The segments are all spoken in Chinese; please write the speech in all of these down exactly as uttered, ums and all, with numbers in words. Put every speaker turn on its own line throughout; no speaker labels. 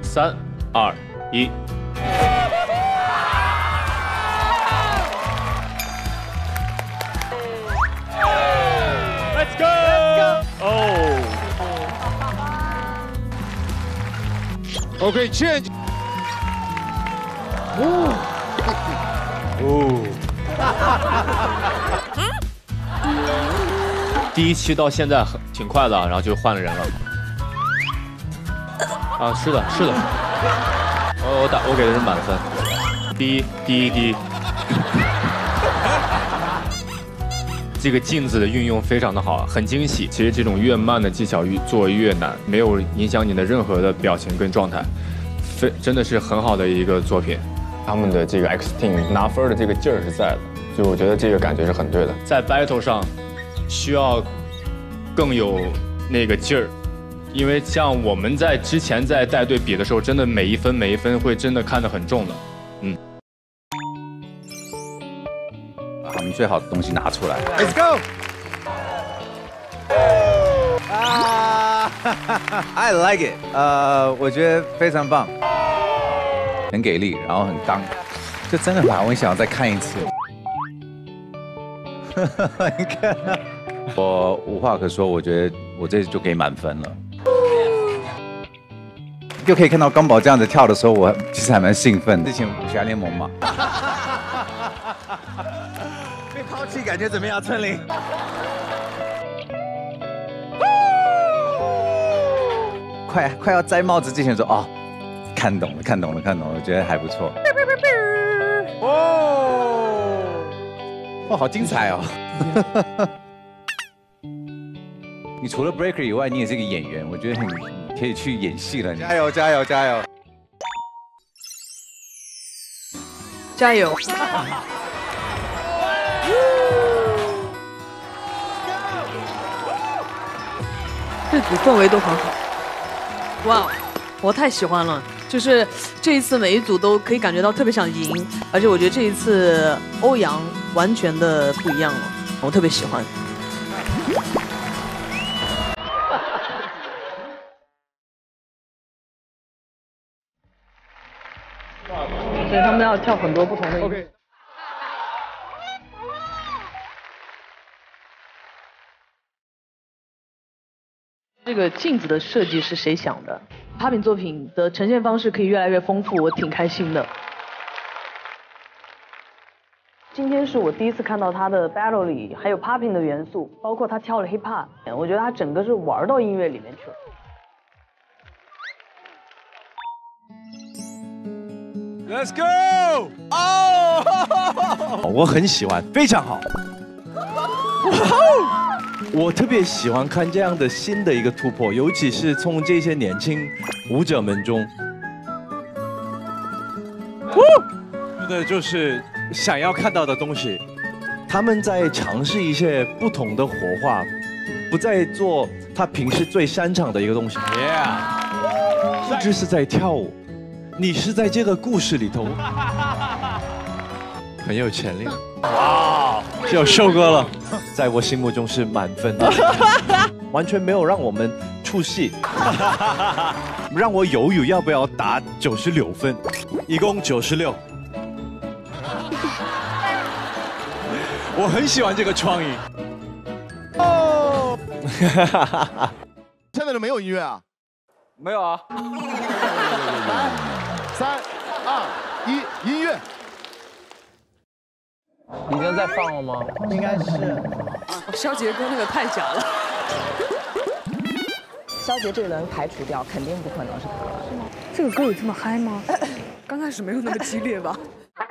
三、二、一。 Let's go! Oh.
Okay, change.
Ooh. Ooh. 第一期到现在很挺快的，然后就换了人了。啊，是的，是的。我我打我给的是满分。第一，第一，第一。这个镜子的运用非常的好，很惊喜。其实这种越慢的技巧越做越难，没有影响你的任何的表情跟状态，非真的是很好的一个作品。
他们的这个 X Team 拿分的这个劲儿是在的，就我觉得这个感觉是很对的。
在 battle 上需要更有那个劲儿，因为像我们在之前在带队比的时候，真的每一分每一分会真的看得很重的，嗯。
把他们最好的东西拿出来。
Let's go！ 啊 ，I like it。呃，我觉得非常棒，
很给力，然后很刚，就真的把我想要再看一次。你看，我无话可说，我觉得我这就给满分了。就可以看到刚宝这样子跳的时候，我其实还蛮兴奋。之前武侠联盟嘛。被抛弃感觉怎么样，春玲？快快要摘帽子之前说哦，看懂了，看懂了，看懂了，我觉得还不错。哦，哇，好精彩哦！你除了 breaker 以外，你也是个演员，我觉得你可以去演戏了。加油，加油，加油！
加油！这组氛围都很好。哇，我太喜欢了！就是这一次每一组都可以感觉到特别想赢，而且我觉得这一次欧阳完全的不一样了，我特别喜欢。所以他们要跳很多不同的音。Okay. 这个镜子的设计是谁想的 ？Popping 作品的呈现方式可以越来越丰富，我挺开心的。今天是我第一次看到他的 battle 里还有 Popping 的元素，包括他跳了 hip hop， 我觉得他整个是玩到音乐里面去了。
Let's go！ 哦，
我很喜欢，非常好。我特别喜欢看这样的新的一个突破，尤其是从这些年轻舞者们中，觉得就是想要看到的东西。他们在尝试一些不同的火花，不再做他平时最擅长的一个东西。Yeah， 不只是在跳舞。 你是在这个故事里头很有潜力，哇，只有秀哥了，在我心目中是满分的，完全没有让我们出戏，让我犹豫要不要打九十六分，一共九十六。我很喜欢这个创意。哦，
现在都没有音乐啊？
没有啊。
三、二、一，音乐。
已经在放了吗？
应该是。
肖杰哥那个太假了。
肖杰这个人排除掉，肯定不可能是他。是吗？
这个歌有这么嗨吗？刚开始没有那么激烈吧。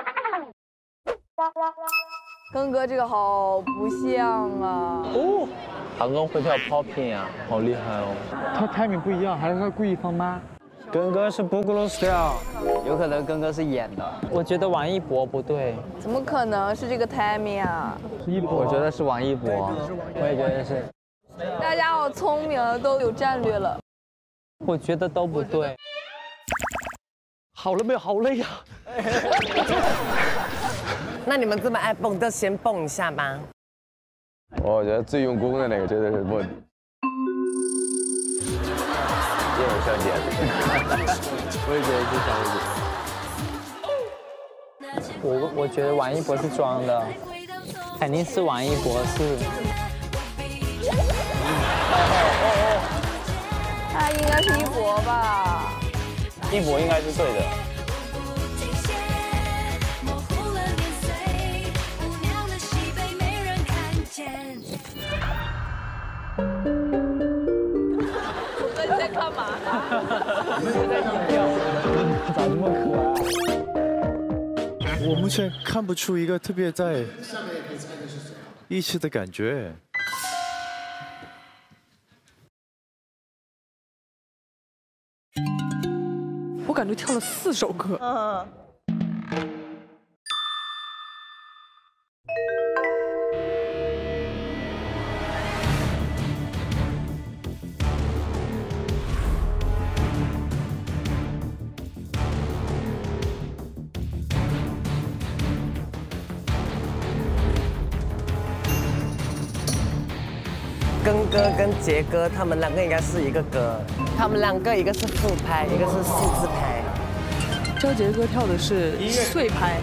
庚哥这个好不像啊。
哦，韩庚会跳 popping 啊，好厉害哦。
他 timing 不一样，还是他故意放慢？
庚哥是 Boogaloo Style， 有可能庚哥是演的。我觉得王一博不对，
怎么可能是这个 timing 啊？
是一博，我觉得是王一博，我也觉得是。
大家好聪明啊，都有战略了。
我觉得都不对。
好了没有？好累呀。
那你们这么爱蹦，就先蹦一下吧。
我觉得最用功的那个绝对是卧底。 也有肖姐。
我也觉得是肖姐。我我觉得王一博是装的，肯定是王一博是。
他应该是一博吧？
一博应该是对的。
哥，你在干嘛？
我在音调，长这么可
我目前看不出一个特别在一起的感觉。
我感觉跳了四首歌。
嗯。
根哥跟杰哥他们两个应该是一个歌，他们两个一个是复拍，一个是四字拍。
肖杰哥跳的是碎拍。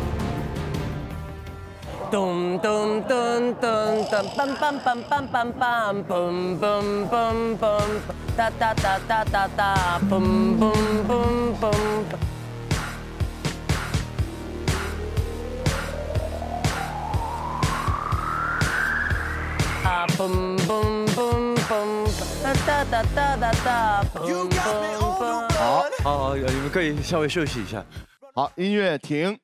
咚咚咚咚咚，梆梆梆梆梆梆，嘣嘣嘣嘣，哒哒哒哒哒哒，嘣嘣嘣嘣。 啊嘣嘣嘣嘣，哒哒哒哒哒哒，嘣嘣嘣。
好，
好好，你们可以稍微休息一下。
好，音乐停。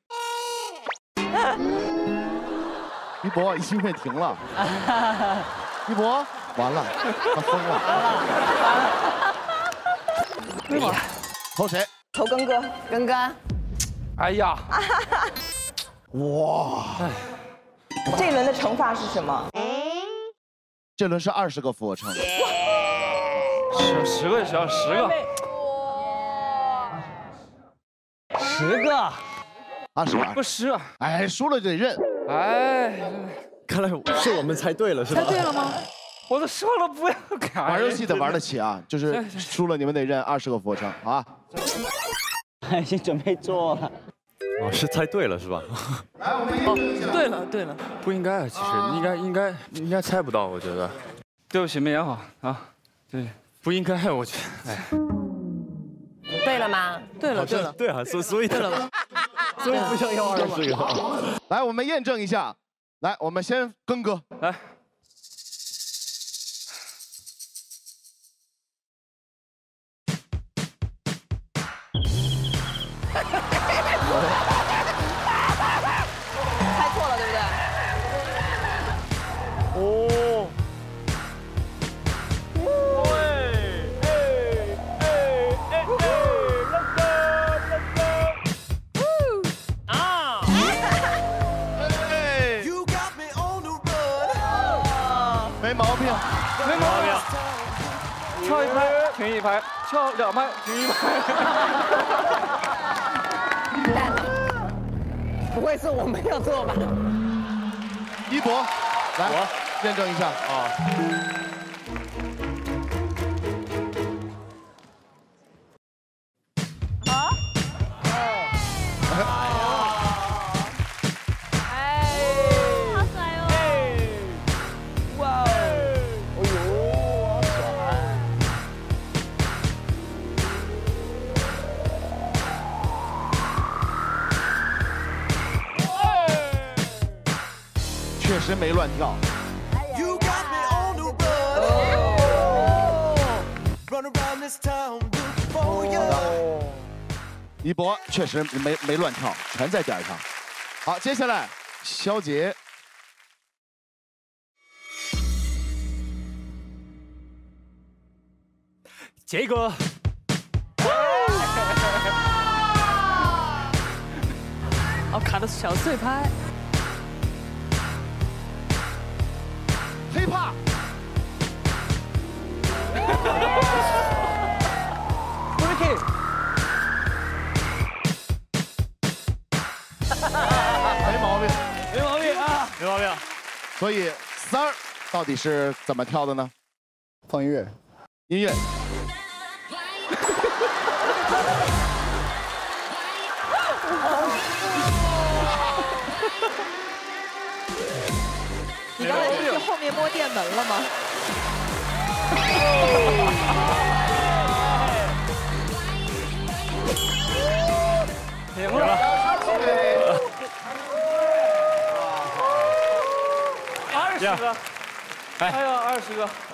一博，音乐停了。一博，完了，他疯了。
完了。
投谁？
投根哥。
根哥。
哎呀。
哇。
这一轮的惩罚是什么？
这轮是二十个俯卧撑，
十十个行，十个，
十个，
二十个，
不十，
哎，输了就得认，
哎，
看来是我们猜对了，是吧？
猜对了吗？
我都说了不要改。
玩游戏得玩得起啊，就是输了你们得认二十个俯卧撑，好啊。
已经准备做了。
哦，是猜对了是吧？
哦，对了对了，
不应该啊，其实应该应该应该猜不到，我觉得。对不起，没演好啊，对，不应该，我觉得，哎。
对了吗？
对了对了，
对啊，所所以
对了吧？
所以不想要二十个。
来，我们验证一下，来，我们先根哥
来。
猜错了，对不对？
哦。喂，哎哎哎哎，Let's go，Let's go。啊。
没毛病，
没毛病。跳一拍停一拍，跳两拍停一拍。
蛋了，不会是我没有做吧？
一博，来，我验证一下啊。
啊？哎，好帅哦！哇哦！
哎呦，好爽！
确实没乱跳。一博确实没没乱跳，全在点上。好，接下来肖杰。
杰哥。
哦，卡的小碎拍。
黑怕。
Breaking。
没毛病，
没毛病啊，没毛病。
所以三儿到底是怎么跳的呢？
放音乐。
音乐。
后面摸电门了吗？
赢了。二十个，还有二十个。